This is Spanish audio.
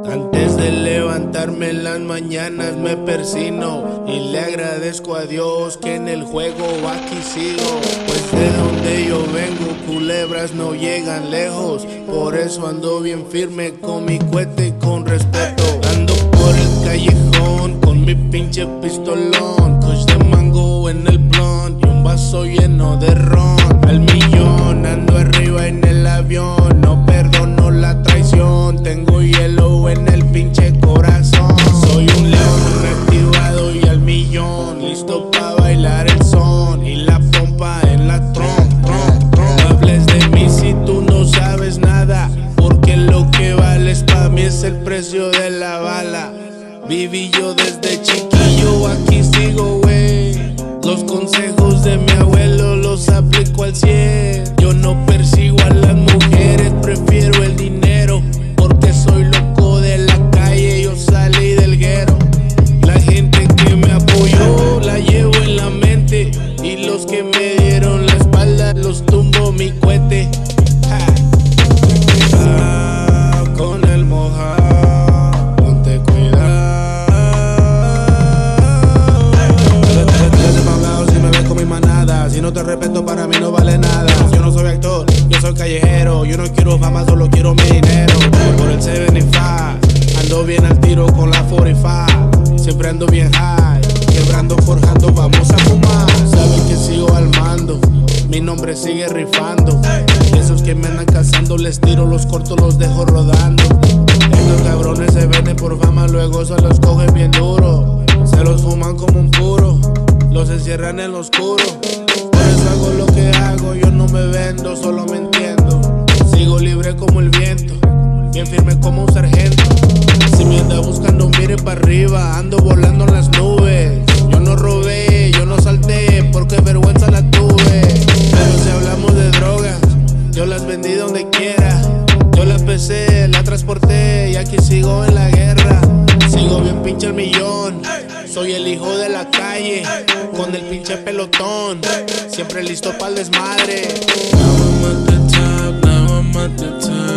Antes de levantarme en las mañanas me persino y le agradezco a Dios que en el juego aquí sigo. Pues de donde yo vengo culebras no llegan lejos, por eso ando bien firme con mi cohete y con respeto. Ando por el callejón con mi pinche pistolón, kush de mango en el blunt y un vaso lleno de ron. Al millón ando arriba en el avión, no perdono la traición, tengo hielo en el pinche corazón. Soy un león activado y al millón, listo pa' bailar el son y la pompa en la tron. No hables de mí si tú no sabes nada, porque lo que vales pa' mí es el precio de la bala. Viví yo desde chiquillo, aquí sigo, wey. Los consejos de mi abuelo los aplico al 100. Yo no persigo a las mujeres, prefiero el dinero, porque soy loco de la calle, yo salí del guero. La gente que me apoyó la llevo en la mente, y los que me dieron la espalda los tumbo mi cohete. Con el mojado, ponte cuidado. Si me ves con mi manada, si no te respeto para mí no vale nada. Yo no soy actor, yo soy callejero, yo no quiero fama, solo quiero mi dinero. Por el 75, ando bien al tiro con la 45, siempre ando bien high, quebrando, forjando, vamos a fumar. Saben que sigo al mando, mi nombre sigue rifando. Esos que me andan cazando les tiro, los corto, los dejo rodando. Estos cabrones se venden por fama, luego se los cogen bien duro. Se los fuman como un puro, los encierran en lo oscuro. Por eso hago lo que hago, yo no me vendo, solo me entiendo. Sigo libre como el viento, bien firme como un sargento. Si me anda buscando, mire para arriba, ando volando en las nubes. Yo no robé, yo no salté, porque vergüenza la tuve. Pero si hablamos de drogas, yo las vendí donde quiera. Yo la pesé, la transporté y aquí sigo en la guerra. Sigo bien pinche el millón, soy el hijo de la calle, con el pinche pelotón, siempre listo pa'l desmadre. Now I'm at the top, now I'm at the top.